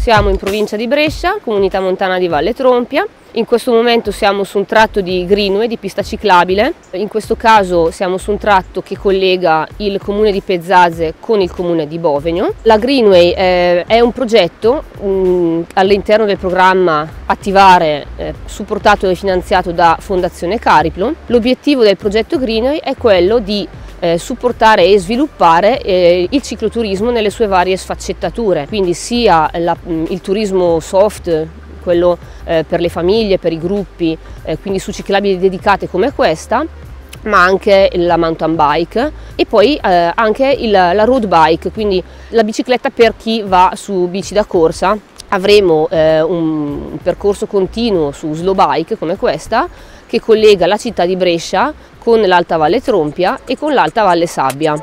Siamo in provincia di Brescia, comunità montana di Valle Trompia. In questo momento siamo su un tratto di greenway, di pista ciclabile. In questo caso siamo su un tratto che collega il comune di Pezzazze con il comune di Bovegno. La greenway è un progetto all'interno del programma Attivare, supportato e finanziato da Fondazione Cariplo. L'obiettivo del progetto greenway è quello di supportare e sviluppare il cicloturismo nelle sue varie sfaccettature, quindi sia il turismo soft, quello per le famiglie, per i gruppi, quindi su ciclabili dedicate come questa, ma anche la mountain bike e poi anche la road bike, quindi la bicicletta per chi va su bici da corsa. Avremo un percorso continuo su slow bike come questa che collega la città di Brescia con l'Alta Valle Trompia e con l'Alta Valle Sabbia.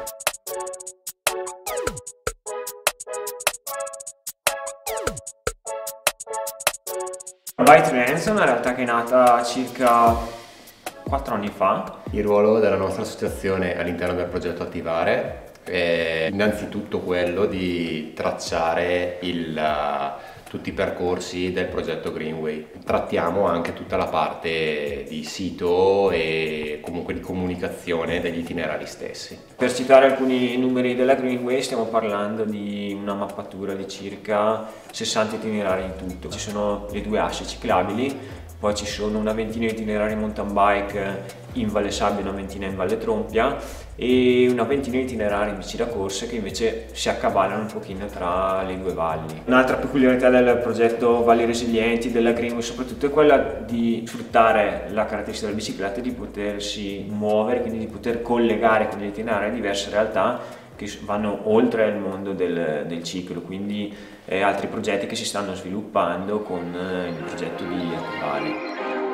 Bike Trends è una realtà che è nata circa 4 anni fa. Il ruolo della nostra associazione all'interno del progetto Attivare è innanzitutto quello di tracciare tutti i percorsi del progetto Greenway. Trattiamo anche tutta la parte di sito e comunque di comunicazione degli itinerari stessi. Per citare alcuni numeri della Greenway, stiamo parlando di una mappatura di circa 60 itinerari in tutto. Ci sono le 2 asce ciclabili, poi ci sono una ventina di itinerari mountain bike in Valle Sabbia e una ventina in Valle Trompia e una ventina di itinerari in bici da corsa che invece si accavallano un pochino tra le 2 valli. Un'altra peculiarità del progetto Valli Resilienti, della Greenway soprattutto, è quella di sfruttare la caratteristica della bicicletta e di potersi muovere, quindi di poter collegare con gli itinerari diverse realtà che vanno oltre il mondo del ciclo, quindi altri progetti che si stanno sviluppando con il progetto di Attivare.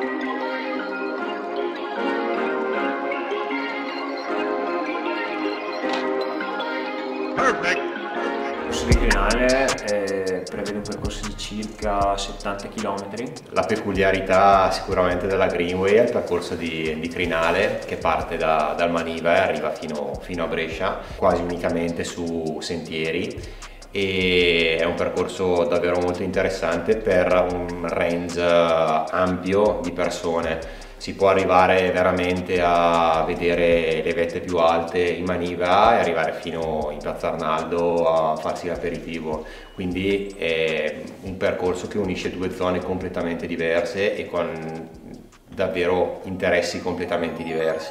Il percorso di Crinale prevede un percorso di circa 70 km. La peculiarità sicuramente della Greenway è il percorso di Crinale che parte dal Maniva e arriva fino a Brescia, quasi unicamente su sentieri, e è un percorso davvero molto interessante per un range ampio di persone. Si può arrivare veramente a vedere le vette più alte in Maniva e arrivare fino in Piazza Arnaldo a farsi l'aperitivo, quindi è un percorso che unisce 2 zone completamente diverse e con davvero interessi completamente diversi.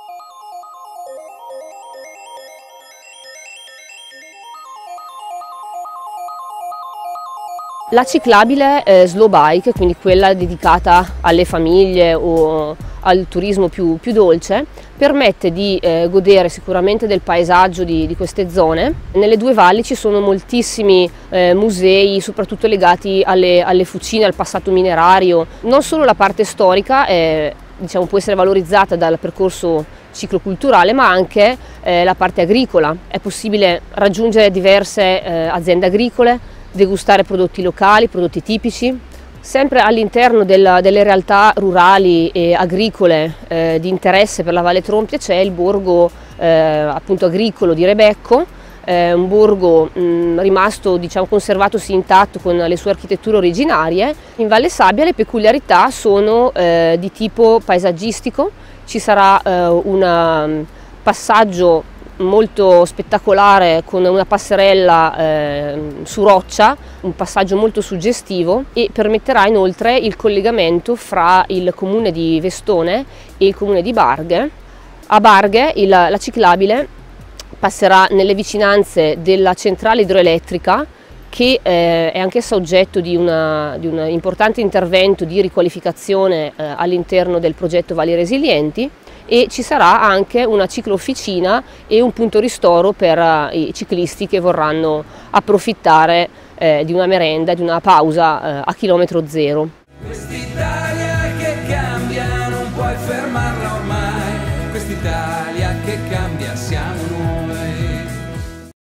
La ciclabile slow bike, quindi quella dedicata alle famiglie o al turismo più dolce, permette di godere sicuramente del paesaggio di queste zone. Nelle 2 valli ci sono moltissimi musei, soprattutto legati alle fucine, al passato minerario. Non solo la parte storica può essere valorizzata dal percorso cicloculturale, ma anche la parte agricola. È possibile raggiungere diverse aziende agricole, degustare prodotti locali, prodotti tipici. Sempre all'interno delle realtà rurali e agricole di interesse per la Valle Trompia c'è il borgo appunto agricolo di Rebecco, un borgo rimasto conservatosi intatto con le sue architetture originarie. In Valle Sabbia le peculiarità sono di tipo paesaggistico, ci sarà un passaggio molto spettacolare con una passerella su roccia, un passaggio molto suggestivo, e permetterà inoltre il collegamento fra il comune di Vestone e il comune di Barghe. A Barghe la ciclabile passerà nelle vicinanze della centrale idroelettrica che è anch'essa oggetto di un importante intervento di riqualificazione all'interno del progetto Valli Resilienti, e ci sarà anche una cicloofficina e un punto ristoro per i ciclisti che vorranno approfittare di una merenda, di una pausa a chilometro zero.